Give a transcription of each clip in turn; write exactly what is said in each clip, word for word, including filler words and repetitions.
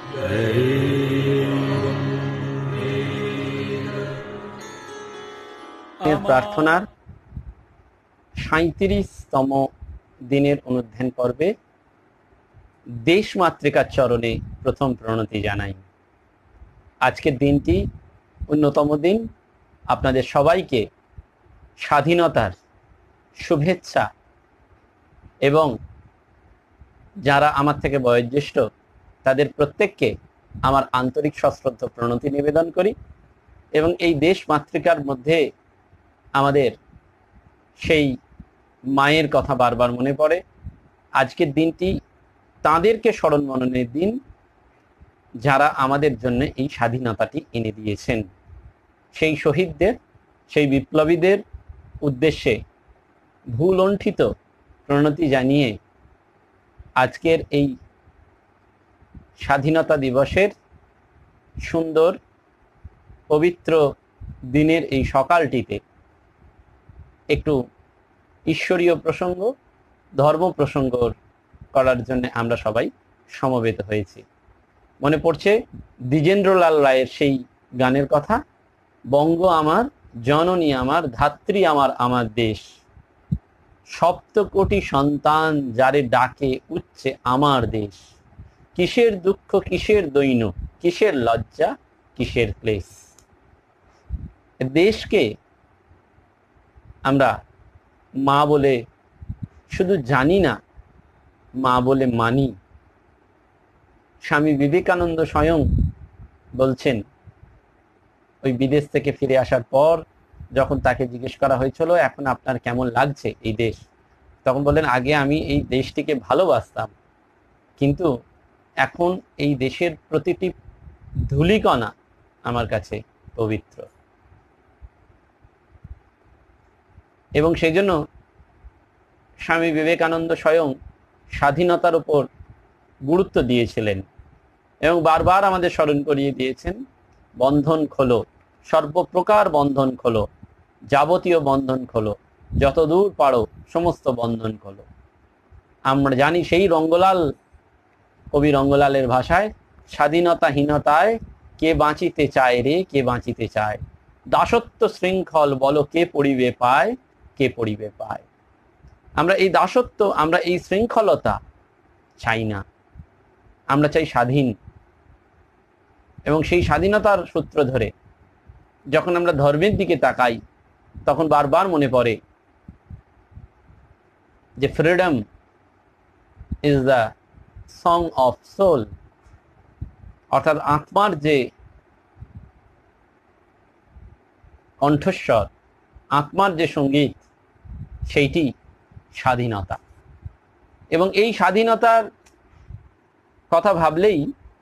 প্রার্থনার সাঁইত্রিশতম দিনের অনুধ্যান পর্বে দেশ মাতৃকার চরণে প্রথম প্রণতি জানাই। আজকের দিনটি অন্যতম দিন। আপনাদের সবাইকে স্বাধীনতার শুভেচ্ছা এবং যারা আমার থেকে বয়োজ্যেষ্ঠ তাদের প্রত্যেককে আমার আন্তরিক সশ্রদ্ধ প্রণতি নিবেদন করি। এবং এই দেশ মাতৃকার মধ্যে আমাদের সেই মায়ের কথা বারবার মনে পড়ে। আজকের দিনটি তাদেরকে স্মরণ মননের দিন যারা আমাদের জন্য এই স্বাধীনতাটি এনে দিয়েছেন। সেই শহীদদের, সেই বিপ্লবীদের উদ্দেশ্যে ভুলণ্ঠিত প্রণতি জানিয়ে আজকের এই স্বাধীনতা দিবসের সুন্দর পবিত্র দিনের এই সকালটিতে একটু ঈশ্বরীয় প্রসঙ্গ, ধর্ম প্রসঙ্গ করার জন্য আমরা সবাই সমবেত হয়েছি। মনে পড়ছে দ্বিজেন্দ্রলাল রায়ের সেই গানের কথা, বঙ্গ আমার, জননী আমার, ধাত্রী আমার, আমার দেশ, সপ্তকোটি সন্তান যারে ডাকে উঠছে আমার দেশ, কিসের দুঃখ কিসের দৈন্য, কিসের লজ্জা কিসের ক্লেশ। দেশকে আমরা মা বলে শুধু জানি না, মা বলে মানি। স্বামী বিবেকানন্দ স্বয়ং বলছেন, ওই বিদেশ থেকে ফিরে আসার পর যখন তাকে জিজ্ঞেস করা হয়েছিল এখন আপনার কেমন লাগছে এই দেশ, তখন বললেন, আগে আমি এই দেশটিকে ভালোবাসতাম, কিন্তু এখন এই দেশের প্রতিটি ধূলিকণা আমার কাছে পবিত্র। এবং সেই জন্য স্বামী বিবেকানন্দ স্বয়ং স্বাধীনতার উপর গুরুত্ব দিয়েছিলেন এবং বারবার আমাদের স্মরণ করিয়ে দিয়েছেন, বন্ধন খোলো, সর্বপ্রকার বন্ধন খোলো, যাবতীয় বন্ধন খোলো, যতদূর পারো সমস্ত বন্ধন খোলো। আমরা জানি সেই রঙ্গলাল, কবি রঙ্গলালের ভাষায়, স্বাধীনতাহীনতায় কে বাঁচিতে চায় রে, কে বাঁচিতে চায়, দাসত্ব শৃঙ্খল বলো কে পড়িবে পায়, কে পড়িবে পায়। আমরা এই দাসত্ব, আমরা এই শৃঙ্খলতা চাই না, আমরা চাই স্বাধীন। এবং সেই স্বাধীনতার সূত্র ধরে যখন আমরা ধর্মের দিকে তাকাই তখন বারবার মনে পড়ে যে freedom is the song of soul, অর্থাৎ আত্মার যে কণ্ঠস্বর, আত্মার যে সঙ্গীত, সেইটি স্বাধীনতা। এবং এই স্বাধীনতার কথা ভাবলেই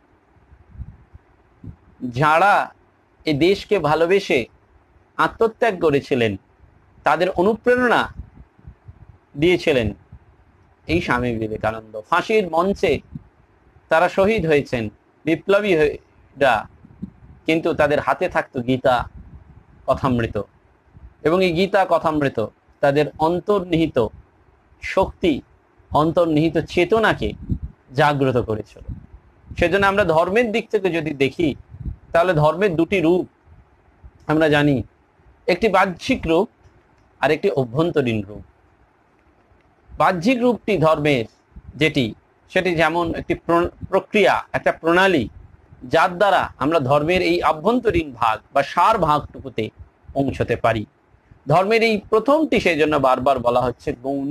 যারা এই দেশকে ভালোবেসে আত্মত্যাগ করেছিলেন, তাদের অনুপ্রেরণা দিয়েছিলেন এই স্বামী বিবেকানন্দ। ফাঁসির মঞ্চে তারা শহীদ হয়েছেন, বিপ্লবীরা, কিন্তু তাদের হাতে থাকতো গীতা কথামৃত। এবং এই গীতা কথামৃত তাদের অন্তর্নিহিত শক্তি, অন্তর্নিহিত চেতনাকে জাগ্রত করেছিল। সেজন্য আমরা ধর্মের দিক থেকে যদি দেখি তাহলে ধর্মের দুটি রূপ আমরা জানি, একটি বাহ্যিক রূপ আর একটি অভ্যন্তরীণ রূপ। বাহ্যিক রূপটি ধর্মের যেটি, সেটি যেমন একটি প্রক্রিয়া, একটা প্রণালী, যার দ্বারা আমরা ধর্মের এই আভ্যন্তরীণ ভাগ বা সার ভাগটুকুতে পৌঁছতে পারি। ধর্মের এই প্রথমটি সেই জন্য বারবার বলা হচ্ছে গৌণ,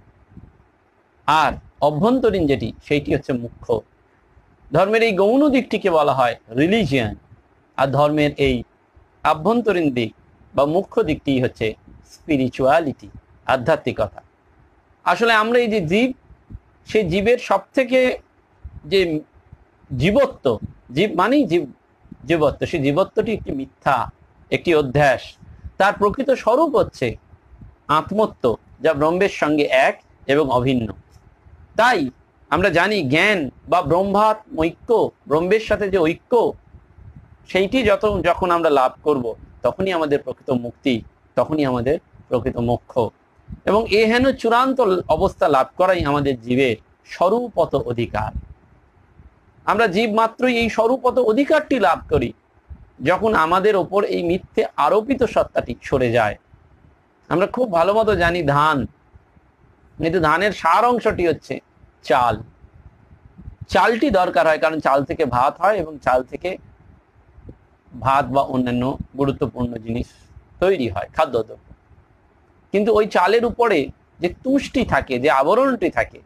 আর অভ্যন্তরীণ যেটি সেইটি হচ্ছে মুখ্য। ধর্মের এই গৌণ দিকটিকে বলা হয় রিলিজিয়ান, আর ধর্মের এই আভ্যন্তরীণ দিক বা মুখ্য দিকটি হচ্ছে স্পিরিচুয়ালিটি, আধ্যাত্মিকতা। আসলে আমরা এই যে জীব, সেই জীবের সব থেকে যে জীবত্ব, জীব মানেই জীব, জীবত্ব, সেই জীবত্বটি একটি মিথ্যা, একটি অধ্যাস। তার প্রকৃত স্বরূপ হচ্ছে আত্মত্ব, যা ব্রহ্মের সঙ্গে এক এবং অভিন্ন। তাই আমরা জানি জ্ঞান বা ব্রহ্মাত্মৈক্য, ব্রহ্মের সাথে যে ঐক্য, সেইটি যত যখন আমরা লাভ করব তখনই আমাদের প্রকৃত মুক্তি, তখনই আমাদের প্রকৃত মোক্ষ। এবং এ হেন চূড়ান্ত অবস্থা লাভ করাই আমাদের জীবের স্বরূপত অধিকার। আমরা জীব মাত্রই এই স্বরূপত অধিকারটি লাভ করি যখন আমাদের ওপর এই মিথ্যে আরোপিত সত্তাটি সরে যায়। আমরা খুব ভালো মতো জানি ধান, কিন্তু ধানের সার অংশটি হচ্ছে চাল। চালটি দরকার হয় কারণ চাল থেকে ভাত হয় এবং চাল থেকে ভাত বা অন্যান্য গুরুত্বপূর্ণ জিনিস তৈরি হয়, খাদ্যদ্রব্য। কিন্তু ওই চালের উপরে যে তুষটি থাকে, যে আবরণটি থাকে,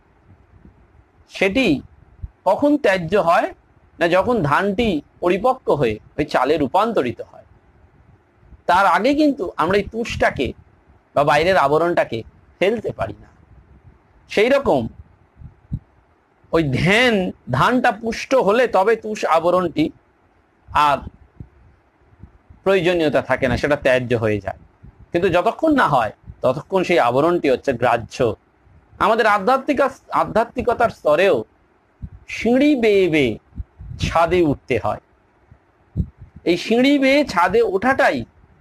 সেটি কখন ত্যায্য হয় না যখন ধানটি পরিপক্ক হয়ে ওই চালে রূপান্তরিত হয়। তার আগে কিন্তু আমরা এই তুষটাকে বা বাইরের আবরণটাকে ফেলতে পারি না। সেই রকম ওই ধ্যান ধানটা পুষ্ট হলে তবে তুষ আবরণটি আর প্রয়োজনীয়তা থাকে না, সেটা ত্যায্য হয়ে যায়। কিন্তু যতক্ষণ না হয় ততক্ষণ সেই আবরণটি হচ্ছে গ্রাহ্য। আমাদের আধ্যাত্মিক আধ্যাত্মিকতার স্তরেও সিঁড়ি বেয়ে বেয়ে ছাদে উঠতে হয়। এই সিঁড়ি বেয়ে ছাদে ওঠাটাই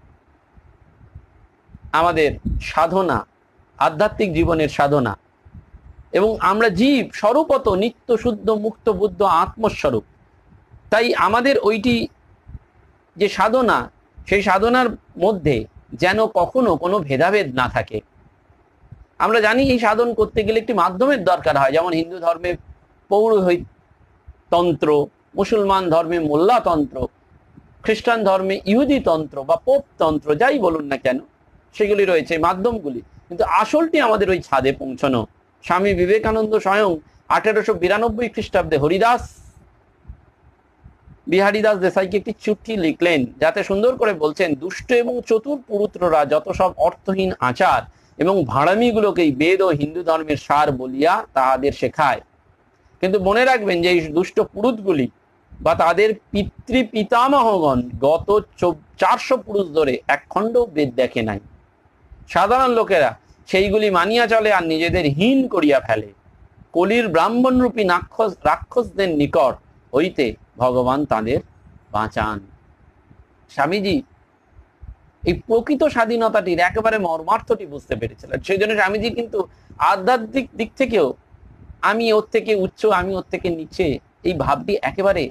আমাদের সাধনা, আধ্যাত্মিক জীবনের সাধনা। এবং আমরা জীব স্বরূপত নিত্য শুদ্ধ মুক্ত বুদ্ধ আত্মস্বরূপ। তাই আমাদের ওইটি যে সাধনা, সেই সাধনার মধ্যে যেন কখনো কোনো ভেদাভেদ না থাকে। আমরা জানি এই সাধন করতে গেলে একটি মাধ্যমের দরকার হয়, যেমন হিন্দু ধর্মে পৌরোহিত তন্ত্র, মুসলমান ধর্মে মোল্লা তন্ত্র, খ্রিস্টান ধর্মে ইহুদি তন্ত্র বা পোপ তন্ত্র, যাই বলুন না কেন, সেগুলি রয়েছে মাধ্যমগুলি। কিন্তু আসলটি আমাদের ওই ছাদে পৌঁছানো। স্বামী বিবেকানন্দ স্বয়ং আঠেরোশো বিরানব্বই খ্রিস্টাব্দে হরিদাস বিহারীদাস দেশাইকে একটি চিঠি লিখলেন, যাতে সুন্দর করে বলছেন, দুষ্ট এবং চতুর পুরুত্ররা যত সব অর্থহীন আচার এবং ভাড়ামিগুলোকেই বেদ ও হিন্দু ধর্মের সার বলিয়া তাহাদের শেখায়। কিন্তু মনে রাখবেন যে এই দুষ্ট পুরুতগুলি বা তাদের পিতৃ পিতামহগণ গত চারশো পুরুষ ধরে এক খণ্ড বেদ দেখে নাই। সাধারণ লোকেরা সেইগুলি মানিয়া চলে আর নিজেদের হীন করিয়া ফেলে। কলির ব্রাহ্মণ রূপী রাক্ষস রাক্ষসদের নিকট হইতে ভগবান তাদের বাঁচান। স্বামীজি এই প্রকৃত স্বাধীনতাটির একেবারে মর্মার্থটি বুঝতে পেরেছিলেন। সেই জন্য স্বামীজি কিন্তু আধ্যাত্মিক দিক থেকেও আমি ওর থেকে উচ্চ, আমি ওর থেকে নিচে, এই ভাবটি একেবারে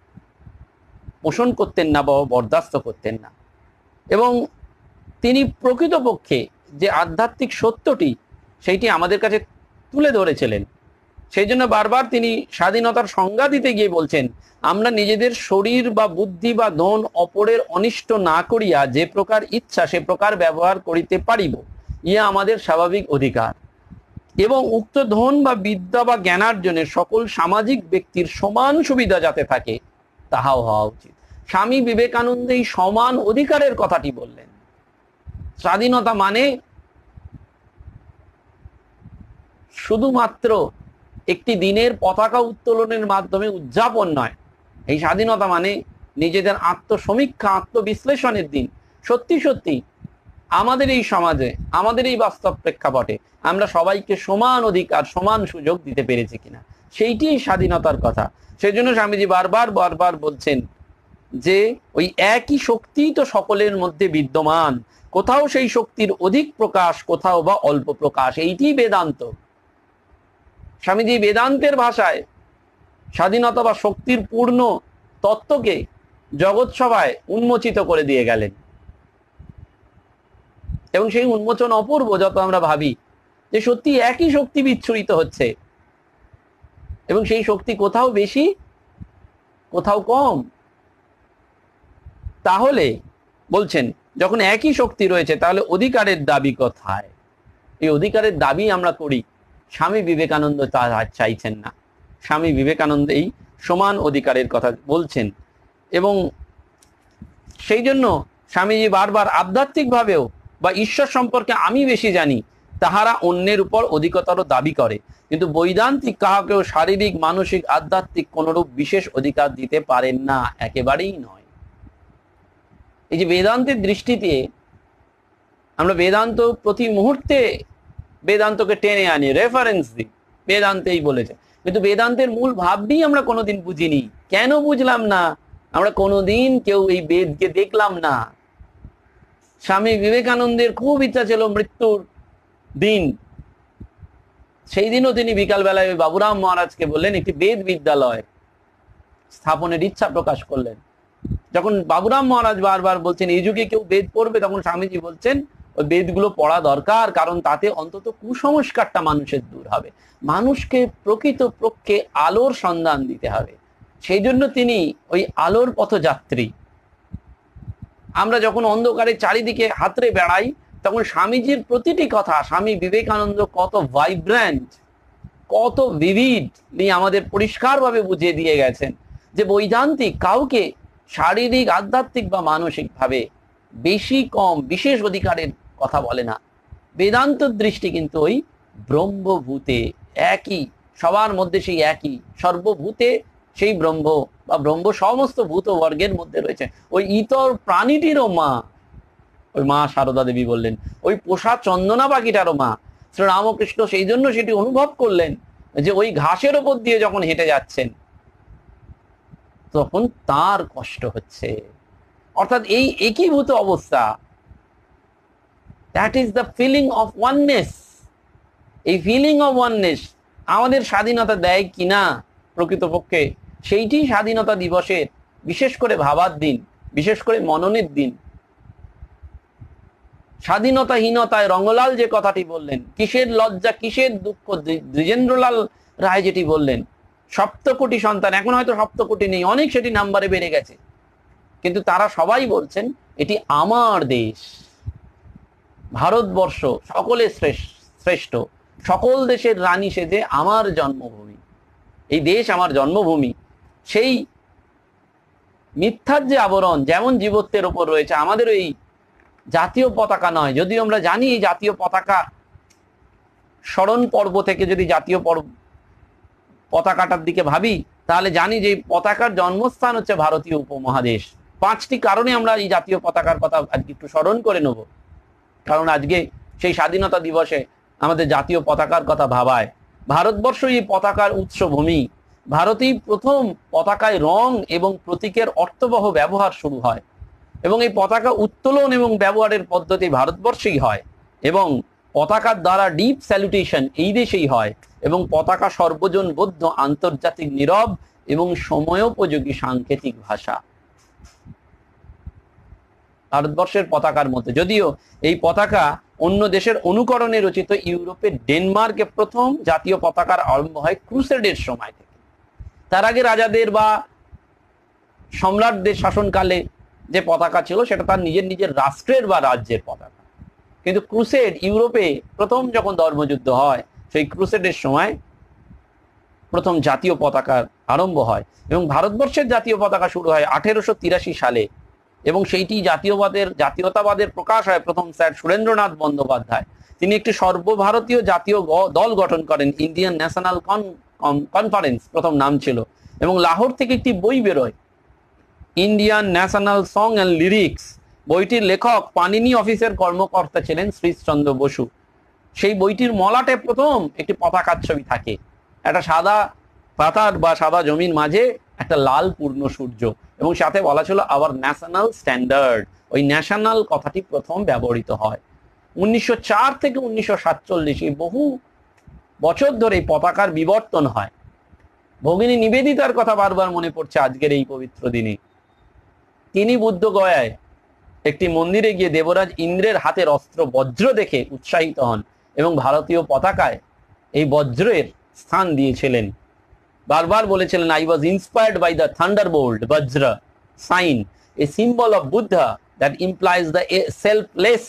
পোষণ করতেন না বা বরদাস্ত করতেন না। এবং তিনি প্রকৃতপক্ষে যে আধ্যাত্মিক সত্যটি, সেইটি আমাদের কাছে তুলে ধরেছিলেন। সেই জন্য বারবার তিনি স্বাধীনতার সংজ্ঞা দিতে গিয়ে বলছেন, আমরা নিজেদের শরীর বা বুদ্ধি বা ধন অপরের অনিষ্ট না করিয়া যে প্রকার ইচ্ছা সে প্রকার ব্যবহার করিতে পারিব, ইহা আমাদের স্বাভাবিক অধিকার। এবং উক্ত ধন বা বিদ্যা বা জ্ঞানার্জনের সকল সামাজিক ব্যক্তির সমান সুবিধা যাতে থাকে, তাহাও হওয়া উচিত। স্বামী বিবেকানন্দ এই সমান অধিকারের কথাটি বললেন। স্বাধীনতা মানে শুধুমাত্র একটি দিনের পতাকা উত্তোলনের মাধ্যমে উদযাপন নয়। এই স্বাধীনতা মানে নিজেদের আত্মসমীক্ষা, আত্মবিশ্লেষণের দিন। সত্যি সত্যি আমাদের এই সমাজে, আমাদের এই বাস্তব প্রেক্ষাপটে আমরা সবাইকে সমান অধিকার, সমান সুযোগ দিতে পেরেছি কিনা, সেইটি স্বাধীনতার কথা। সেই জন্য স্বামীজি বারবার বারবার বলছেন যে ওই একই শক্তি তো সকলের মধ্যে বিদ্যমান, কোথাও সেই শক্তির অধিক প্রকাশ, কোথাও বা অল্প প্রকাশ। এইটি বেদান্ত। স্বামীজি বেদান্তের ভাষায় স্বাধীনতা বা শক্তির পূর্ণ তত্ত্বকে জগৎ সভায় উন্মোচিত করে দিয়ে গেলেন। এবং সেই উন্মোচন অপূর্ব, যত আমরা ভাবি যে সত্যি একই শক্তি বিচ্ছুরিত হচ্ছে এবং সেই শক্তি কোথাও বেশি, কোথাও কম। তাহলে বলছেন, যখন একই শক্তি রয়েছে তাহলে অধিকারের দাবি কোথায়? এই অধিকারের দাবি আমরা করি, স্বামী বিবেকানন্দ তা চাইছেন না। স্বামী বিবেকানন্দ এই সমান অধিকারের কথা বলছেন। এবং সেই জন্য স্বামীজি বারবার আধ্যাত্মিক ভাবেও বা ঈশ্বর সম্পর্কে আমি বেশি জানি, তাহারা অন্যের উপর অধিকতর দাবি করে, কিন্তু বৈদান্তিক কাহাকেও শারীরিক, মানসিক, আধ্যাত্মিক কোনরূপ বিশেষ অধিকার দিতে পারেন না, একেবারেই নয়। এই যে বেদান্তের দৃষ্টিতে আমরা বেদান্ত প্রতি মুহূর্তে বেদান্তকে টেনে আনি, রেফারেন্স দিই, বেদান্তেই বলেছে, কিন্তু বেদান্তের মূল ভাবটি আমরা কোনোদিন বুঝিনি। কেন বুঝলাম না? আমরা কোনোদিন কেউ এই বেদকে দেখলাম না। স্বামী বিবেকানন্দের খুব ইচ্ছা ছিল মৃত্যুর দিন, সেই দিনও তিনি বিকালবেলায় বাবুরাম মহারাজকে বললেন একটি বেদ বিদ্যালয় স্থাপনের ইচ্ছা প্রকাশ করলেন। যখন বাবুরাম মহারাজ বারবার বলছেন এই যুগে কেউ বেদ পড়বে, তখন স্বামীজি বলছেন ওই বেদগুলো পড়া দরকার, কারণ তাতে অন্তত কুসংস্কারটা মানুষের দূর হবে, মানুষকে প্রকৃত পক্ষে আলোর সন্ধান দিতে হবে। সেই জন্য তিনি ওই আলোর পথযাত্রী। আমরা যখন অন্ধকারে চারিদিকে হাতড়ে বেড়াই, তখন স্বামীজির প্রতিটি কথা, স্বামী বিবেকানন্দ কত ভাইব্রেন্ট, কত ভিভিডলি আমাদের পরিষ্কারভাবে বুঝিয়ে দিয়ে গেছেন যে বৈদান্তিক কাউকে শারীরিক, আধ্যাত্মিক বা মানসিক ভাবে বেশি কম বিশেষ অধিকারের কথা বলে না। বেদান্ত দৃষ্টি কিন্তু ওই ব্রহ্মভূতে একই, সবার মধ্যে সেই একই, সর্বভূতে সেই ব্রহ্ম বা ব্রহ্ম সমস্ত ভূত বর্গের মধ্যে রয়েছে। ওই ইতর প্রাণীটিরও মা, ওই মা সারদা দেবী বললেন, ওই পোষা চন্দনা পাখিটারও মা। শ্রী রামকৃষ্ণ সেই জন্য সেটি অনুভব করলেন যে ওই ঘাসের ওপর দিয়ে যখন হেঁটে যাচ্ছেন তখন তার কষ্ট হচ্ছে। অর্থাৎ এই একীভূত অবস্থা, that is the feeling of oneness. এই ফিলিং অফ ওয়াননেস আমাদের স্বাধীনতা দেয় কিনা প্রকৃতপক্ষে, সেইটি স্বাধীনতা দিবসের বিশেষ করে ভাবার দিন, বিশেষ করে মননের দিন। স্বাধীনতাহীনতায় রঙ্গলাল যে কথাটি বললেন, কিসের লজ্জা কিসের দুঃখ, দ্বিজেন্দ্রলাল রায় যেটি বললেন, সপ্তকোটি সন্তান, এখন হয়তো সপ্তকোটি নেই, অনেক সেটি নাম্বারে বেড়ে গেছে, কিন্তু তারা সবাই বলছেন এটি আমার দেশ, ভারতবর্ষ সকলে শ্রেষ্ঠ, সকল দেশের রানী সেজে আমার জন্মভূমি, এই দেশ আমার জন্মভূমি। সেই মিথ্যার যে আবরণ যেমন জীবত্বের উপর রয়েছে, আমাদের এই জাতীয় পতাকা নয়, যদিও আমরা জানি এই জাতীয় পতাকা স্মরণ পর্ব থেকে যদি জাতীয় পর্ব পতাকাটার দিকে ভাবি, তাহলে জানি যে পতাকার জন্মস্থান হচ্ছে ভারতীয় উপমহাদেশ। পাঁচটি কারণে আমরা এই জাতীয় পতাকার কথা আজকে একটু স্মরণ করে নেব, কারণ আজকে সেই স্বাধীনতা দিবসে আমাদের জাতীয় পতাকার কথা ভাবায়। ভারতবর্ষ এই পতাকার উৎসভূমি। ভারতেই প্রথম পতাকায় রং এবং প্রতীকের অর্থবহ ব্যবহার শুরু হয়, এবং এই পতাকা উত্তোলন এবং ব্যবহারের পদ্ধতি ভারতবর্ষেই হয়, এবং পতাকার দ্বারা ডিপ স্যালুটেশন এই দেশেই হয়, এবং পতাকা সর্বজনবদ্ধ আন্তর্জাতিক নীরব এবং সময়োপযোগী সাংকেতিক ভাষা ভারতবর্ষের পতাকার মধ্যে। যদিও এই পতাকা অন্য দেশের অনুকরণে রচিত, ইউরোপের ডেনমার্কে প্রথম জাতীয় পতাকার আরম্ভ হয় ক্রুসেডের সময় থেকে। তার আগে রাজাদের বা সম্রাটদের শাসনকালে যে পতাকা ছিল সেটা তার নিজের নিজের রাষ্ট্রের বা রাজ্যের পতাকা, কিন্তু ক্রুসেড ইউরোপে প্রথম যখন ধর্মযুদ্ধ হয়, সেই ক্রুসেডের সময় প্রথম জাতীয় পতাকার আরম্ভ হয়, এবং ভারতবর্ষের জাতীয় পতাকা শুরু হয় আঠেরোশো তিরাশি সালে, এবং সেইটি জাতীয়বাদের জাতীয়তাবাদের প্রকাশ হয় প্রথম স্যার সুরেন্দ্রনাথ বন্দ্যোপাধ্যায়। তিনি একটি সর্বভারতীয় জাতীয় দল গঠন করেন, ইন্ডিয়ান ন্যাশনাল কনফারেন্স প্রথম নাম ছিল, এবং লাহোর থেকে একটি বই বেরোয়, Indian national song and lyrics. বইটির লেখক পানিনি অফিসের কর্মকর্তা ছিলেন শ্রীশচন্দ্র বসু। সেই বইটির মলাটে প্রথম একটি পতাকার ছবি থাকে, একটা সাদা পাতার বা সাদা জমির মাঝে একটা লাল পূর্ণ সূর্য, এবং সাথে বলা ছিল আওয়ার ন্যাশনাল স্ট্যান্ডার্ড। ওই ন্যাশনাল কথাটি প্রথম ব্যবহৃত হয় উনিশশো চার থেকে উনিশশো সাতচল্লিশ, এই বহু বছর ধরে এই পতাকার বিবর্তন হয়। ভগিনী নিবেদিতার কথা বারবার মনে পড়ছে আজকের এই পবিত্র দিনে। তিনি বুদ্ধগয়ায় একটি মন্দিরে গিয়ে দেবরাজ ইন্দ্রের হাতের অস্ত্র বজ্র দেখে উৎসাহিত হন, এবং ভারতীয় পতাকায় এই বজ্রের স্থান দিয়েছিলেন। বারবার বলেছিলেন, I was inspired by the thunderbolt vajra sign, a symbol of Buddha that implies the selfless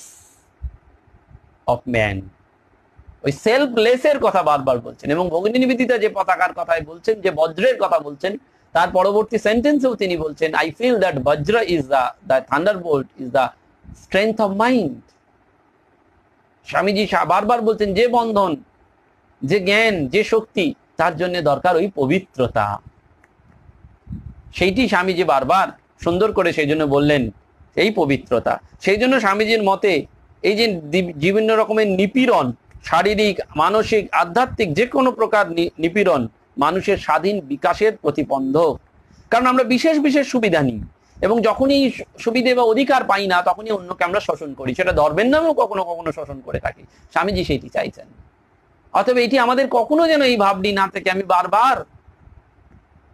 of man. ওই সেলফলেসের কথা বারবার বলছেন, এবং ভগিনী নিবেদিতা যে পতাকার কথাই বলছেন, যে বজ্রের কথা বলছেন, তার পরবর্তী সেন্টেন্সেও তিনি বলছেন, I feel that vajra is the the thunderbolt is the strength of mind. Swamiji বারবার বলছেন, যে বন্ধন, যে জ্ঞান, যে শক্তি, তার জন্য দরকার ওই পবিত্রতা। সেইটি স্বামীজি বারবার সুন্দর করে সেই জন্য বললেন, এই পবিত্রতা। সেই জন্য স্বামীজির মতে এই যে বিভিন্ন রকমের নিপীড়ন, শারীরিক, মানসিক, আধ্যাত্মিক যে কোনো প্রকার নিপীড়ন মানুষের স্বাধীন বিকাশের প্রতিবন্ধক। কারণ আমরা বিশেষ বিশেষ সুবিধা নিই, এবং যখনই সুবিধে বা অধিকার পাই না, তখনই অন্যকে আমরা শোষণ করি, সেটা ধর্মের নামেও কখনো কখনো শোষণ করে থাকি। স্বামীজি সেইটি চাইছেন। অতএব এটি আমাদের কখনো যেন এই ভাবটি না থেকে, আমি বারবার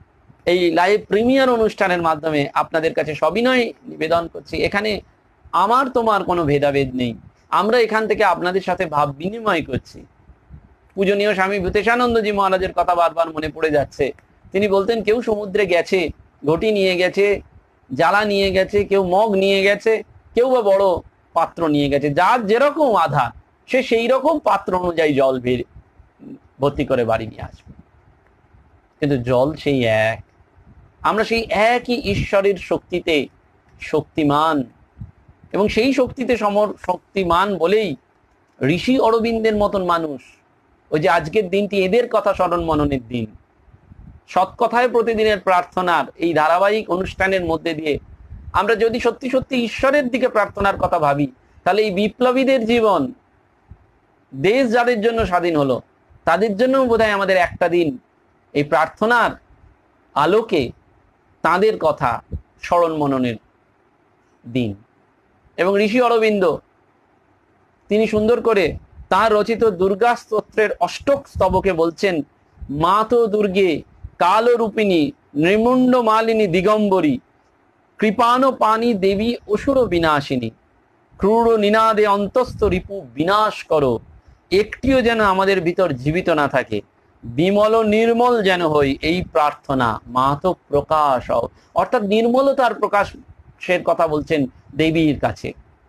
এই লাইভ প্রিমিয়ার অনুষ্ঠানের মাধ্যমে আপনাদের কাছে সবিনয় নিবেদন করছি, এখানে আমার তোমার কোনো ভেদাভেদ নেই। আমরা এখান থেকে আপনাদের সাথে ভাব বিনিময় করছি। পূজনীয় স্বামী ভূতেশানন্দজি মহারাজের কথা বারবার মনে পড়ে যাচ্ছে। তিনি বলতেন, কেউ সমুদ্রে গেছে, ঘটি নিয়ে গেছে, জ্বালা নিয়ে গেছে, কেউ মগ নিয়ে গেছে, কেউ বা বড় পাত্র নিয়ে গেছে, যার যেরকম আধার সে সেই রকম পাত্র অনুযায়ী জল ভর্তি করে বাড়ি নিয়ে আসবে। কিন্তু জল সেই এক, আমরা সেই একই ঈশ্বরের শক্তিতে শক্তিমান, এবং সেই শক্তিতে সমর শক্তিমান বলেই ঋষি অরবিন্দের মতন মানুষ, ওই যে আজকের দিনটি এদের কথা স্মরণ মননের দিন, সৎকথায় প্রতিদিনের প্রার্থনার এই ধারাবাহিক অনুষ্ঠানের মধ্যে দিয়ে আমরা যদি সত্যি সত্যি ঈশ্বরের দিকে প্রার্থনার কথা ভাবি, তাহলে এই বিপ্লবীদের জীবন, দেশ যাদের জন্য স্বাধীন হলো, তাদের জন্য বোধহয় আমাদের একটা দিন এই প্রার্থনার আলোকে তাদের কথা স্মরণ মননের দিন। এবং ঋষি অরবিন্দ তিনি সুন্দর করে তার রচিত দুর্গা স্তোত্রের অষ্টক স্তবকে বলছেন, মা তো দুর্গে কালরূপিণী নৃমুণ্ড মালিনী দিগম্বরী কৃপাণ পানি দেবী অসুর বিনাশিনী ক্রূর নিনাদে অন্তস্থ রিপু বিনাশ করো, একটিও যেন আমাদের ভিতর জীবিত না থাকে, বিমল নির্মল যেন হই এই প্রার্থনা, মা তো প্রকাশ হও। অর্থাৎ নির্মলতার প্রকাশের কথা বলছেন দেবীর কাছে,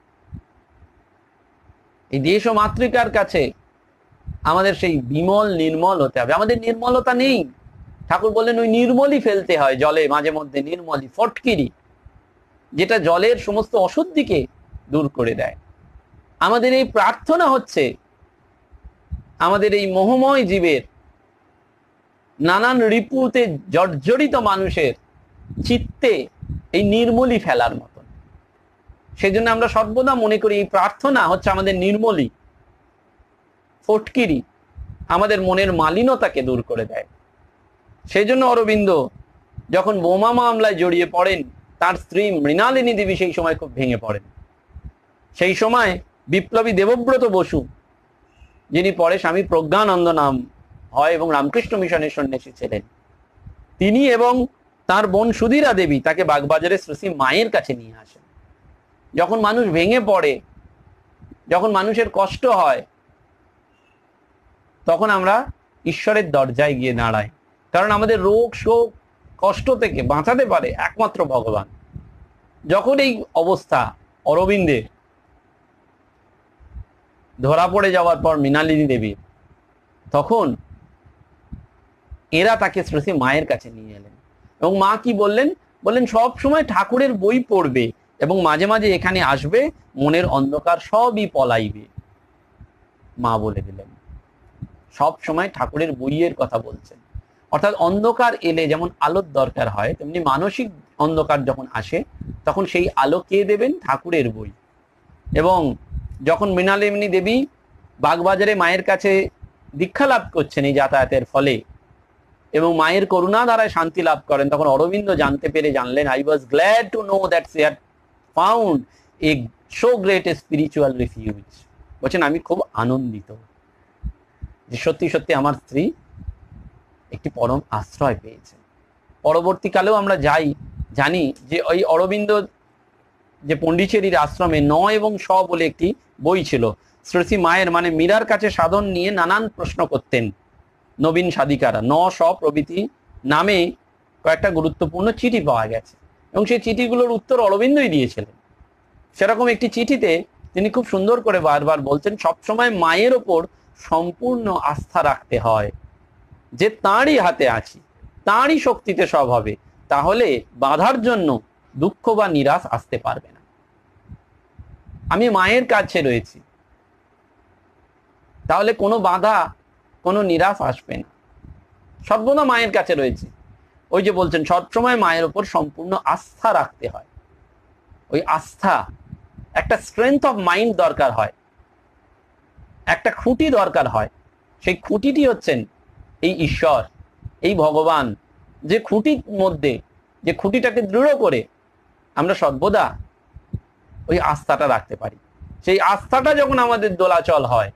এই দেশ ও মাতৃকার কাছে আমাদের সেই বিমল নির্মল হতে হবে। আমাদের নির্মলতা নেই। ঠাকুর বললেন ওই নির্মলই ফেলতে হয় জলে, মাঝে মধ্যে নির্মলই, ফটকিরি, যেটা জলের সমস্ত অশুদ্ধিকে দূর করে দেয়। আমাদের এই প্রার্থনা হচ্ছে আমাদের এই মোহময় জীবের, নানান রিপুতে জর্জরিত মানুষের চিত্তে এই নির্মলি ফেলার মতন। সেজন্য আমরা সর্বদা মনে করি এই প্রার্থনা হচ্ছে আমাদের নির্মলি, ফটকিরি, আমাদের মনের মালিনতাকে দূর করে দেয়। সেই জন্য অরবিন্দ যখন বোমা মামলায় জড়িয়ে পড়েন, তার স্ত্রী মৃণালিনী দেবী সেই সময় খুব ভেঙে পড়েন। সেই সময় বিপ্লবী দেবব্রত বসু, যিনি পরে স্বামী প্রজ্ঞানন্দ নাম হয় এবং রামকৃষ্ণ মিশনের সন্ন্যাসী ছিলেন, তিনি এবং তার বোন সুধীরা দেবী তাকে বাগবাজারে শ্রী মায়ের কাছে নিয়ে আসেন। যখন মানুষ ভেঙে পড়ে, যখন মানুষের কষ্ট হয়, তখন আমরা ঈশ্বরের দরজায় গিয়ে দাঁড়াই, কারণ আমাদের রোগ শোক কষ্ট থেকে বাঁচাতে পারে একমাত্র ভগবান। যখন এই অবস্থা অরবিন্দের ধরা পড়ে যাওয়ার পর মৃণালিনী দেবীর, তখন এরা তাকে শ্রী মায়ের কাছে নিয়ে এলেন। এবং মা কি বললেন? বললেন সব সময় ঠাকুরের বই পড়বে এবং মাঝে মাঝে এখানে আসবে, মনের অন্ধকার সবই পলাইবে। মা বলে দিলেন সব সময় ঠাকুরের বইয়ের কথা বলছেন। অর্থাৎ অন্ধকার এলে যেমন আলোর দরকার হয়, তেমনি মানসিক অন্ধকার যখন আসে তখন সেই আলো কে দেবেন? ঠাকুরের বই। এবং যখন মৃণালিনী দেবী বাগবাজারে মায়ের কাছে দীক্ষা লাভ করছেন এই যাতায়াতের ফলে, এবং মায়ের করুণা দ্বারায় শান্তি লাভ করেন, তখন অরবিন্দ জানতে পেরে জানলেন, I was glad to know that she had found a so great a spiritual refuge. বলছেন আমি খুব আনন্দিত যে সত্যি সত্যি আমার স্ত্রী একটি পরম আশ্রয় পেয়েছে। পরবর্তীকালেও আমরা যাই জানি যে ওই অরবিন্দ যে পন্ডিচেরির আশ্রমে ন এবং স বলে একটি বই ছিল। শ্রী মায়ের মানে মীরার কাছে সাধন নিয়ে নানান প্রশ্ন করতেন নবীন সাধিকারা। ন স প্রভৃতি নামে কয়েকটা গুরুত্বপূর্ণ চিঠি পাওয়া গেছে এবং সেই চিঠিগুলোর উত্তর অরবিন্দই দিয়েছিলেন। সেরকম একটি চিঠিতে তিনি খুব সুন্দর করে বারবার বলছেন, সবসময় মায়ের ওপর সম্পূর্ণ আস্থা রাখতে হয়, যে তাঁরই হাতে আছি, তাঁরই শক্তিতে সব হবে, তাহলে বাধার জন্য দুঃখ বা নিরাশ আসতে পারবে না। আমি মায়ের কাছে রয়েছি, তাহলে কোনো বাধা, কোনো নিরাশ আসবে না। সর্বদা মায়ের কাছে রয়েছি। ওই যে বলছেন সবসময় মায়ের উপর সম্পূর্ণ আস্থা রাখতে হয়। ওই আস্থা, একটা স্ট্রেংথ অফ মাইন্ড দরকার হয়, একটা খুঁটি দরকার হয়। সেই খুঁটিটি হচ্ছেন এই ঈশ্বর, এই ভগবান, যে খুঁটির মধ্যে, যে খুঁটিটাকে দৃঢ় করে আমরা সর্বদা ওই আস্থাটা রাখতে পারি। সেই আস্থাটা যখন আমাদের দোলাচল হয়,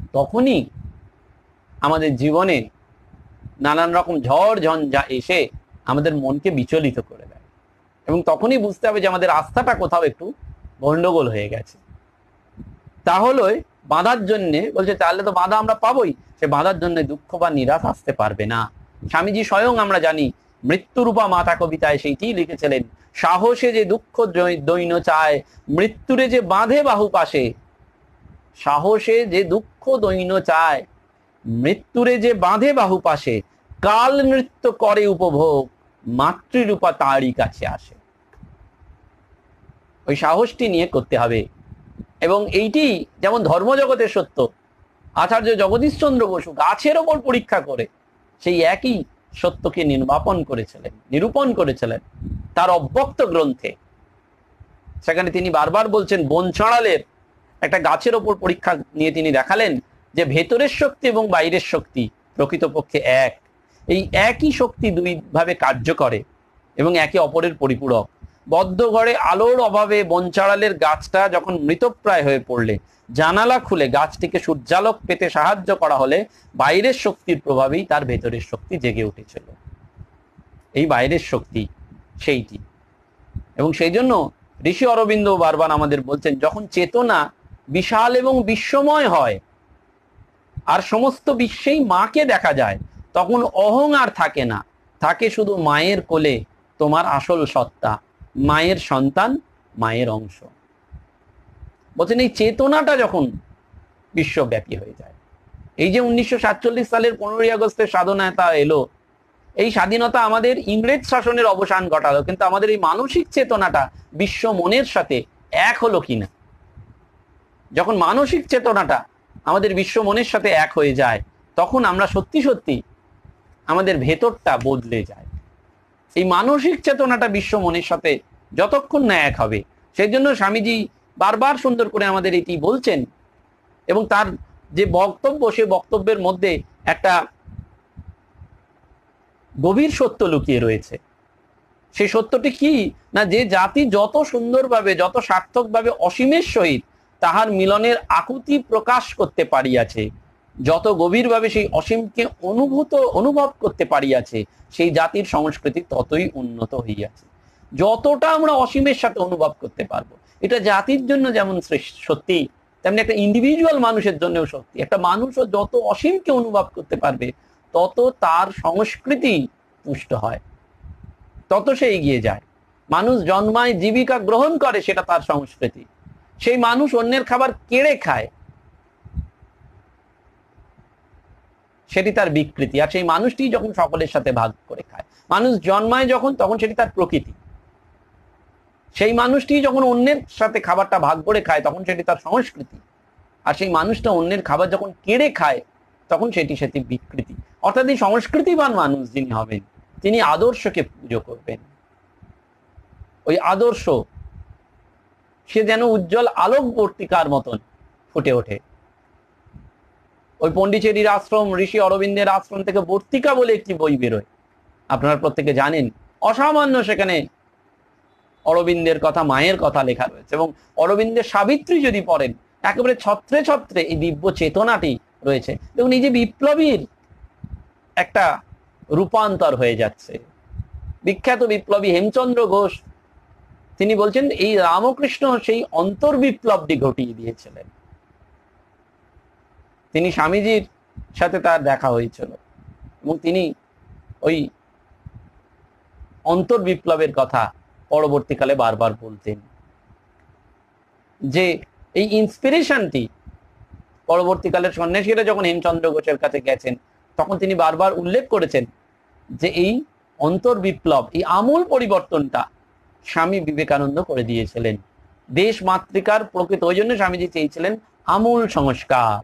তখনই আমাদের জীবনে নানান রকম ঝড় ঝঞ্ঝা এসে আমাদের মনকে বিচলিত করে দেয়, এবং তখনই বুঝতে হবে যে আমাদের আস্থাটা কোথাও একটু গন্ডগোল হয়ে গেছে। তাহলে বাঁধার জন্যে বলছে, তাহলে তো বাঁধা আমরা পাবোই, সে বাঁধার জন্য দুঃখ বা নিরাশ আসতে পারবে না। স্বামীজি স্বয়ং আমরা জানি মৃত্যুরূপা মাতা কবিতায় সেইটি লিখেছিলেন, সাহসে যে দুঃখ দৈন্য চায়, মৃত্যুরে যে বাঁধে বাহু পাশে। সাহসে যে দুঃখ দৈন্য চায়, মৃত্যুরে যে বাঁধে বাহু পাশে, কাল নৃত্য করে উপভোগ, মাতৃরূপা তাঁরই কাছে আসে। ওই সাহসটি নিয়ে করতে হবে, এবং এইটি যেমন ধর্মজগতের সত্য, আচার্য জগদীশচন্দ্র বসু গাছের ওপর পরীক্ষা করে সেই একই সত্যকে নির্বাপন করেছিলেন, নিরূপণ করেছিলেন তার অব্যক্ত গ্রন্থে। সেখানে তিনি বারবার বলছেন, বনচড়ালের একটা গাছের ওপর পরীক্ষা নিয়ে তিনি দেখালেন যে ভেতরের শক্তি এবং বাইরের শক্তি প্রকৃতপক্ষে এক। এই একই শক্তি দুই ভাবে কার্য করে এবং একে অপরের পরিপূরক। বদ্ধ ঘরে আলোর অভাবে বনচাড়ালের গাছটা যখন মৃতপ্রায় হয়ে পড়লে জানালা খুলে গাছটিকে সূর্যালোক পেতে সাহায্য করা হলে বাইরের শক্তির প্রভাবেই তার ভেতরের শক্তি জেগে উঠেছিল। এই বাইরের শক্তি সেইটি, এবং সেই জন্য ঋষি অরবিন্দ বারবার আমাদের বলছেন, যখন চেতনা বিশাল এবং বিশ্বময় হয় আর সমস্ত বিশ্বেই মাকে দেখা যায়, তখন অহং আর থাকে না, থাকে শুধু মায়ের কোলে তোমার আসল সত্তা, মায়ের সন্তান, মায়ের অংশ। বলছেন এই চেতনাটা যখন বিশ্বব্যাপী হয়ে যায়, এই যে উনিশশো সাতচল্লিশ সালের পনেরোই আগস্টের স্বাধীনতা এলো, এই স্বাধীনতা আমাদের ইংরেজ শাসনের অবসান ঘটালো, কিন্তু আমাদের এই মানসিক চেতনাটা বিশ্ব মনের সাথে এক হলো কিনা? যখন মানসিক চেতনাটা আমাদের বিশ্ব মনের সাথে এক হয়ে যায়, তখন আমরা সত্যি সত্যি আমাদের ভেতরটা বদলে যায়। এই মানসিক চেতনাটা বিশ্ব মনের সাথে যতক্ষণ না এক হবে, সেই জন্য স্বামীজি বারবার সুন্দর করে আমাদের এটি বলছেন, এবং তার যে বক্তব্য, সে বক্তব্যের মধ্যে একটা গভীর সত্য লুকিয়ে রয়েছে। সেই সত্যটি কি না, যে জাতি যত সুন্দরভাবে, যত সার্থকভাবে অসীমের সহিত তাহার মিলনের আকুতি প্রকাশ করতে পারিয়াছে, যত গভীরভাবে সেই অসীমকে অনুভূত অনুভব করতে পারিয়াছে, সেই জাতির সংস্কৃতি ততই উন্নত হইয়াছে। যতটা আমরা অসীমের সাথে অনুভব করতে পারবো, এটা জাতির জন্য যেমন সত্যি, তেমনি একটা ইন্ডিভিজুয়াল মানুষের জন্যও সত্যি। একটা মানুষও যত অসীমকে অনুভব করতে পারবে, তত তার সংস্কৃতি পুষ্ট হয়, তত সে এগিয়ে যায়। মানুষ জন্মায়, জীবিকা গ্রহণ করে, সেটা তার সংস্কৃতি। সেই মানুষ অন্যের খাবার কেড়ে খায়, সেটি তার বিকৃতি। আর সেই মানুষটি যখন সকলের সাথে ভাগ করে খায়, মানুষ জন্মায় যখন, তখন সেটি তার প্রকৃতি। সেই মানুষটি যখন অন্যের সাথে খাবারটা ভাগ করে খায়, তখন সেটি তার সংস্কৃতি। আর সেই মানুষটা অন্যের খাবার যখন কেড়ে খায়, তখন সেটি সেটি বিকৃতি। অর্থাৎ এই সংস্কৃতিবান মানুষ যিনি হবেন, তিনি আদর্শকে পুজো করবেন। ওই আদর্শ সে যেন উজ্জ্বল আলোকবর্তিকার মতন ফুটে ওঠে। ওই পন্ডিচেরির আশ্রম, ঋষি অরবিন্দের আশ্রম থেকে বর্তিকা বলে একটি বই বেরোয়, আপনারা প্রত্যেকে জানেন। অসামান্য সেখানে অরবিন্দের কথা, মায়ের কথা লেখা রয়েছে, এবং অরবিন্দের সাবিত্রী যদি পড়েন, একেবারে ছত্রে ছত্রে এই দিব্য চেতনাটি রয়েছে। এবং এই যে বিপ্লবীর একটা রূপান্তর হয়ে যাচ্ছে। বিখ্যাত বিপ্লবী হেমচন্দ্র ঘোষ তিনি বলছেন, এই রামকৃষ্ণ সেই অন্তর্বিপ্লবটি ঘটিয়ে দিয়েছিলেন। তিনি স্বামীজির সাথে তার দেখা হয়েছিল, এবং তিনি ওই অন্তর্বিপ্লবের কথা পরবর্তীকালে বারবার বলতেন, যে এই ইন্সপিরেশনটি পরবর্তীকালের সন্ন্যাসীরা যখন হেমচন্দ্র ঘোষের কাছে গেছেন, তখন তিনি বারবার উল্লেখ করেছেন যে এই অন্তর্বিপ্লব, এই আমূল পরিবর্তনটা স্বামী বিবেকানন্দ করে দিয়েছিলেন। দেশ মাতৃকার প্রকৃত, ওই জন্য স্বামীজি চেয়েছিলেন আমূল সংস্কার।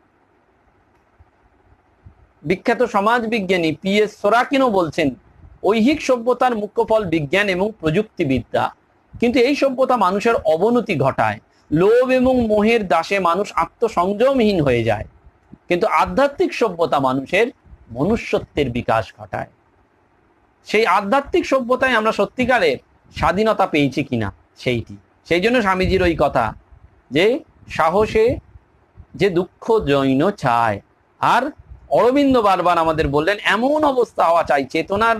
বিখ্যাত সমাজ বিজ্ঞানী পি এস সোরাকিনও বলছেন, ঐহিক সভ্যতার মুখ্য ফল বিজ্ঞান এবং প্রযুক্তিবিদ্যা, কিন্তু এই সভ্যতা মানুষের অবনতি ঘটায়। লোভ এবং মোহের দাসে মানুষ আত্মসংযমহীন হয়ে যায়, কিন্তু আধ্যাত্মিক সভ্যতা মানুষের মনুষ্যত্বের বিকাশ ঘটায়। সেই আধ্যাত্মিক সভ্যতায় আমরা সত্যিকারের স্বাধীনতা পেয়েছি কিনা, সেইটি। সেই জন্য স্বামীজির ওই কথা যে সাহসে যে দুঃখ জৈন চায়। আর অরবিন্দ বারবার আমাদের বললেন, এমন অবস্থা হওয়া চাই, চেতনার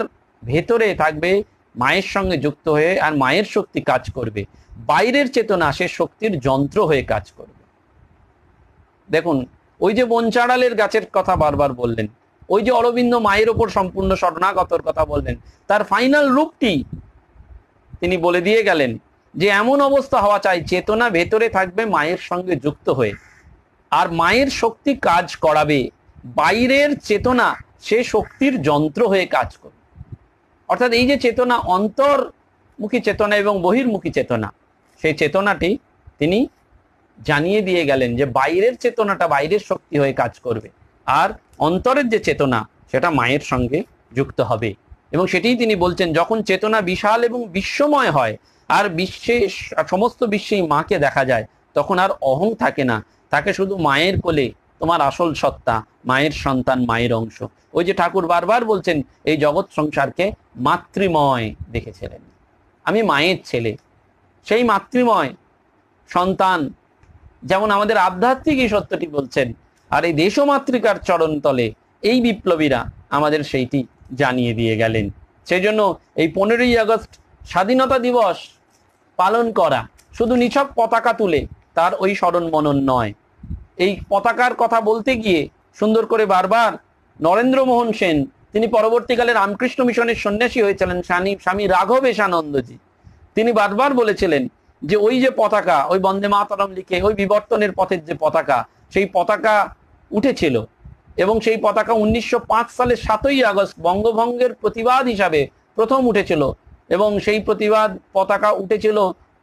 ভেতরে থাকবে মায়ের সঙ্গে যুক্ত হয়ে, আর মায়ের শক্তি কাজ করবে। বাইরের চেতনা সে শক্তির যন্ত্র হয়ে কাজ করবে। দেখুন, ওই যে বনচাঁড়ালের গাছের কথা বারবার বললেন, ওই যে অরবিন্দ মায়ের ওপর সম্পূর্ণ শরণাগতর কথা বললেন, তার ফাইনাল রূপটি তিনি বলে দিয়ে গেলেন যে এমন অবস্থা হওয়া চাই চেতনা ভেতরে থাকবে মায়ের সঙ্গে যুক্ত হয়ে, আর মায়ের শক্তি কাজ করাবে, বাইরের চেতনা সে শক্তির যন্ত্র হয়ে কাজ করবে। অর্থাৎ এই যে চেতনা, অন্তর্মুখী চেতনা এবং বহির্মুখী চেতনা, সেই চেতনাটি তিনি জানিয়ে দিয়ে গেলেন যে বাইরের চেতনাটা বাইরের শক্তি হয়ে কাজ করবে, আর অন্তরের যে চেতনা সেটা মায়ের সঙ্গে যুক্ত হবে। এবং সেটাই তিনি বলছেন, যখন চেতনা বিশাল এবং বিশ্বময় হয় আর বিশ্বে সমস্ত বিশ্বেই মাকে দেখা যায়, তখন আর অহং থাকে না, থাকে শুধু মায়ের কোলে তোমার আসল সত্তা, মায়ের সন্তান, মায়ের অংশ। ওই যে ঠাকুর বারবার বলছেন এই জগৎ সংসারকে মাতৃময় দেখেছিলেন, আমি মায়ের ছেলে। সেই মাতৃময় সন্তান যেমন আমাদের আধ্যাত্মিক এই সত্যটি বলছেন, আর এই দেশমাতৃকার চরণ তলে এই বিপ্লবীরা আমাদের সেইটি জানিয়ে দিয়ে গেলেন। সেই জন্য এই পনেরোই আগস্ট স্বাধীনতা দিবস পালন করা শুধু নিছক পতাকা তুলে তার ওই স্মরণ মনন নয়। এই পতাকার কথা বলতে গিয়ে সুন্দর করে বারবার নরেন্দ্র মোহন সেন, তিনি পরবর্তীকালে রামকৃষ্ণ মিশনের সন্ন্যাসী হয়েছিলেন, স্বামী স্বামী রাঘবেশানন্দজি, তিনি বারবার বলেছিলেন যে ওই যে পতাকা, ওই বন্দে মাতরম লিখে ওই বিবর্তনের পথের যে পতাকা, সেই পতাকা উঠেছিল এবং সেই পতাকা উনিশশো পাঁচ সালের সাতই আগস্ট বঙ্গভঙ্গের প্রতিবাদ হিসাবে প্রথম উঠেছিল। এবং সেই প্রতিবাদ পতাকা উঠেছিল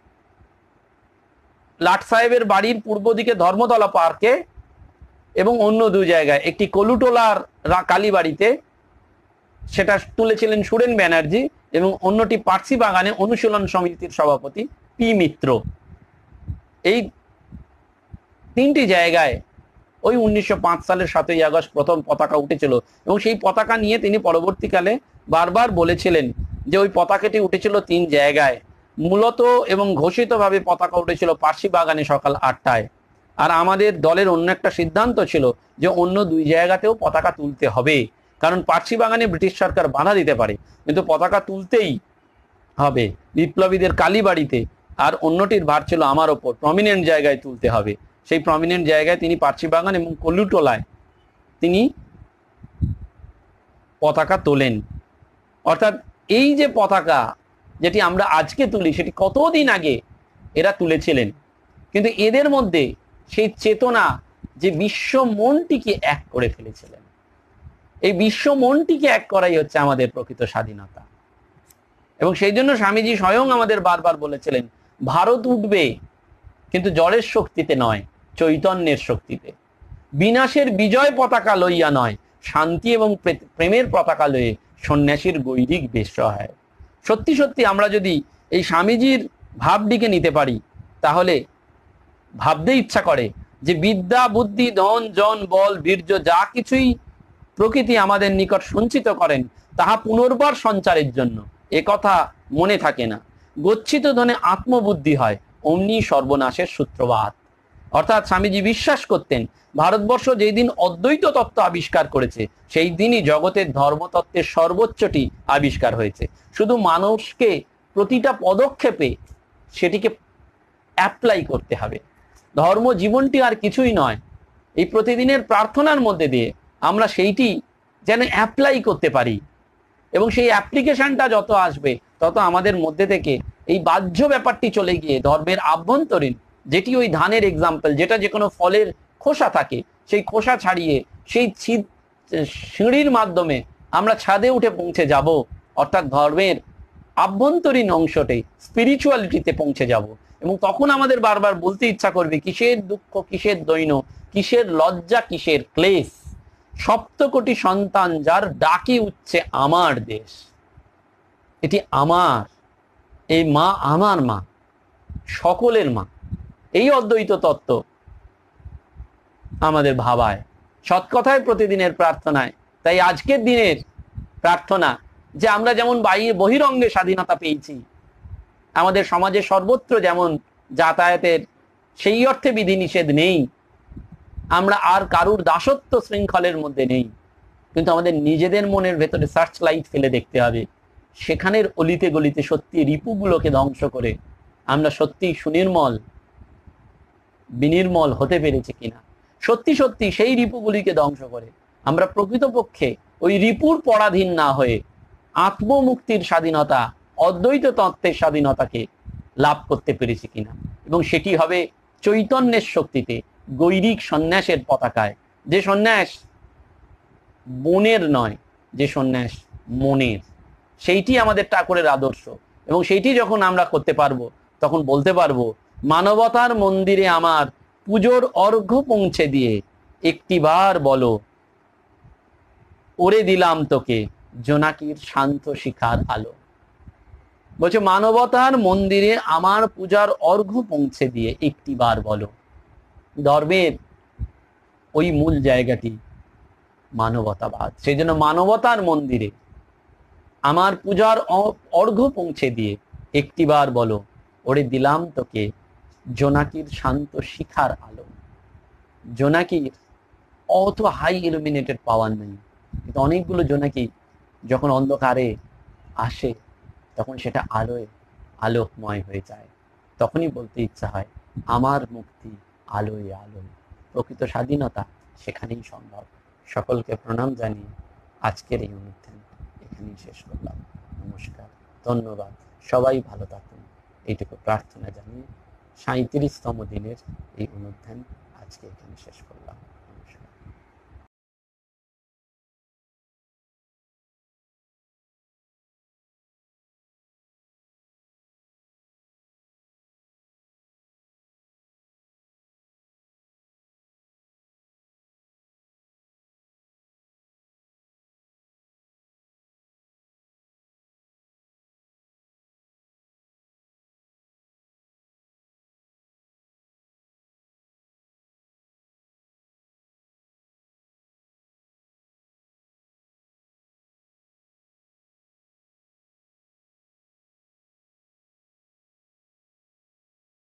লাট সাহেবের বাড়ির পূর্ব দিকে ধর্মতলা পার্কে এবং অন্য দুই জায়গায়, একটি কলুটোলার কালীবাড়িতে সেটা তুলেছিলেন সুরেন ব্যানার্জি, এবং অন্যটি পার্সি বাগানে অনুশীলন সমিতির সভাপতি পি মিত্র। এই তিনটি জায়গায় ওই উনিশশো পাঁচ সালের সাতই আগস্ট প্রথম পতাকা উঠেছিল। এবং সেই পতাকা নিয়ে তিনি পরবর্তীকালে বারবার বলেছিলেন যে ওই পতাকাটি উঠেছিল তিন জায়গায়, মূলত এবং ঘোষিতভাবে পতাকা উঠেছিল পার্সি বাগানে সকাল আটটায়। আর আমাদের দলের অন্য একটা সিদ্ধান্ত ছিল যে অন্য দুই জায়গাতেও পতাকা তুলতে হবে, কারণ পার্সি বাগানে ব্রিটিশ সরকার বাধা দিতে পারে, কিন্তু পতাকা তুলতেই হবে বিপ্লবীদের কালীবাড়িতে। আর অন্যটির ভার ছিল আমার ওপর, প্রমিনেন্ট জায়গায় তুলতে হবে। সেই প্রমিনেন্ট জায়গায় তিনি পার্সি বাগান এবং কলুটোলায় তিনি পতাকা তোলেন। অর্থাৎ এই যে পতাকা যেটি আমরা আজকে তুলি, সেটি কতদিন আগে এরা তুলেছিলেন, কিন্তু এদের মধ্যে সেই চেতনা যে বিশ্ব মনটিকে এক করে ফেলেছিলেন, এই বিশ্ব মনটিকে এক করাই হচ্ছে আমাদের প্রকৃত স্বাধীনতা। এবং সেই জন্য স্বামীজি স্বয়ং আমাদের বারবার বলেছিলেন, ভারত উঠবে কিন্তু জড়ের শক্তিতে নয়, চৈতন্যের শক্তিতে। বিনাশের বিজয় পতাকা লইয়া নয়, শান্তি এবং প্রেমের পতাকা লয়ে সন্ন্যাসীর গৈরিক বেশ সহায়। সত্যি সত্যি আমরা যদি এই স্বামীজির ভাবটিকে নিতে পারি, তাহলে ভাবতে ইচ্ছা করে যে বিদ্যা, বুদ্ধি, ধন, জন, বল, বীর্য যা কিছুই প্রকৃতি আমাদের নিকট সঞ্চিত করেন, তাহা পুনর্বার সঞ্চারের জন্য, এ কথা মনে থাকে না। গচ্ছিত ধনে আত্মবুদ্ধি হয়, অমনি সর্বনাশের সূত্রপাত। অর্থাৎ স্বামীজি বিশ্বাস করতেন ভারতবর্ষ যেই দিন অদ্বৈত তত্ত্ব আবিষ্কার করেছে, সেই দিনই জগতের ধর্মতত্ত্বের সর্বোচ্চটি আবিষ্কার হয়েছে। শুধু মানুষকে প্রতিটা পদক্ষেপে সেটিকে অ্যাপ্লাই করতে হবে। ধর্ম জীবনটি আর কিছুই নয়, এই প্রতিদিনের প্রার্থনার মধ্যে দিয়ে আমরা সেইটি যেন অ্যাপ্লাই করতে পারি। এবং সেই অ্যাপ্লিকেশনটা যত আসবে, তত আমাদের মধ্যে থেকে এই বাহ্য ব্যাপারটি চলে গিয়ে ধর্মের আভ্যন্তরীণ, যেটি ওই ধানের এক্সাম্পল, যেটা যে কোনো ফলের খোসা থাকে, সেই খোসা ছাড়িয়ে সেই সিঁড়ির মাধ্যমে আমরা ছাদে উঠে পৌঁছে যাব, অর্থাৎ ধর্মের আভ্যন্তরীণ অংশতে, স্পিরিচুয়ালিটিতে পৌঁছে যাব। এবং তখন আমাদের বারবার বলতে ইচ্ছা করবে, কিসের দুঃখ, কিসের দৈন্য, কিসের লজ্জা, কিসের ক্লেশ, সপ্তকোটি সন্তান যার ডাকি উঠছে আমার দেশ, এটি আমার, এই মা আমার মা, সকলের মা। এই অদ্বৈত তত্ত্ব আমাদের ভাবায়, সৎ কথায় প্রতিদিনের প্রার্থনায়। তাই আজকের দিনের প্রার্থনা যে আমরা যেমন বাইরে বহিরঙ্গে স্বাধীনতা পেয়েছি, আমাদের সমাজে সর্বত্র যেমন যাতায়াতের সেই অর্থে বিধিনিষেধ নেই, আমরা আর কারুর দাসত্ব শৃঙ্খলের মধ্যে নেই, কিন্তু আমাদের নিজেদের মনের ভেতরে সার্চ লাইট ফেলে দেখতে হবে সেখানের অলিতে গলিতে সত্যি রিপুগুলোকে ধ্বংস করে আমরা সত্যি সুনির্মল বিনির্মল হতে পেরেছি কিনা, সত্যি সত্যি সেই রিপুগুলিকে ধ্বংস করে আমরা প্রকৃতপক্ষে ওই রিপুর পরাধীন না হয়ে আত্মমুক্তির স্বাধীনতা, অদ্বৈত তত্ত্বের স্বাধীনতাকে লাভ করতে পেরেছি কিনা। এবং সেটি হবে চৈতন্যের শক্তিতে, গৈরিক সন্ন্যাসের পতাকায়, যে সন্ন্যাস বনের নয়, যে সন্ন্যাস মনের, সেইটি আমাদের ঠাকুরের আদর্শ। এবং সেইটি যখন আমরা করতে পারবো তখন বলতে পারবো, মানবতার মন্দিরে আমার পুজোর অর্ঘ্য পৌঁছে দিয়ে একটিবার বলো, ওরে দিলাম তোকে জোনাকির শান্ত শিখার আলো। বলছে মানবতার মন্দিরে আমার পূজার অর্ঘ্য পৌঁছে দিয়ে একটিবার বলো। ধর্মের ওই মূল জায়গাটি মানবতাবাদ। সেই জন্য মানবতার মন্দিরে আমার পূজার অর্ঘ্য পৌঁছে দিয়ে একটিবার বলো, ওরে দিলাম তোকে জোনাকির শান্ত শিখার আলো। জোনাকির অত হাই ইলুমিনেটেড পাওয়ার নেই, কিন্তু অনেকগুলো জোনাকি যখন অন্ধকারে আসে তখন সেটা আলোয় আলোকময় হয়ে যায়। তখনই বলতে ইচ্ছা হয় আমার মুক্তি আলোয় আলোয়, প্রকৃত স্বাধীনতা সেখানেই সম্ভব। সকলকে প্রণাম জানিয়ে আজকের এই অনুষ্ঠান এখানেই শেষ করলাম। নমস্কার, ধন্যবাদ, সবাই ভালো থাকুন এইটুকু প্রার্থনা জানিয়ে সাঁইত্রিশতম দিনের এই অনুষ্ঠান আজকে এখানে শেষ করলাম।